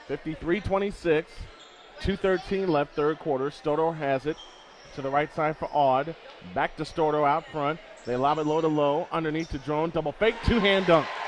53-26. 2:13 left, third quarter. Stoto has it to the right side for Aud. Back to Stoto out front. They lob it low to low. Underneath to Drone. Double fake. Two-hand dunk.